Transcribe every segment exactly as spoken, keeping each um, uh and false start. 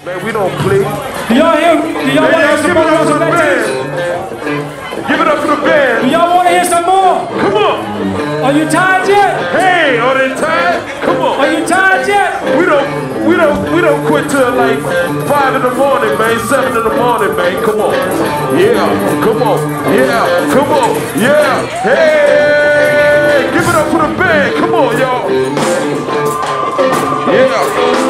Man, we don't play. Do y'all hear? Do y'all want to hear some more Russell Batiste? Give it up for the band. Do y'all want to hear some more? Come on. Are you tired yet? Hey, are they tired? Come on. Are you tired yet? We don't, we don't, we don't quit till like five in the morning, man. Seven in the morning, man. Come on. Yeah. Come on. Yeah. Come on. Yeah. Hey, give it up for the band. Come on, y'all. Yeah.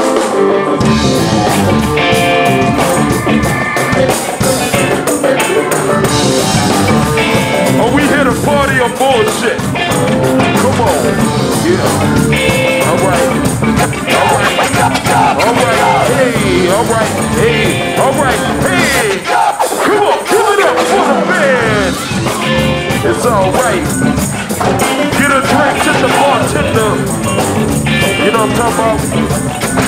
Oh, we here to party or bullshit? Come on. Yeah. All right. All right. All right. Hey. All right. Hey. All right. Hey. Come on. Give it up for the band. It's all right. Get a drink to the bartender. You know what I'm talking about?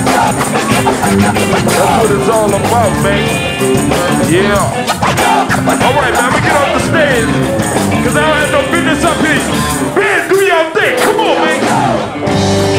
That's what it's all about, man. Yeah. All right, man, we get off the stage, because I don't have no business up here. Man, do your thing. Come on, man.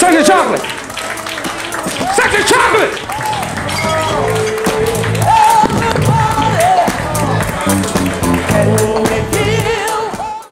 Sexy chocolate. Sexy chocolate.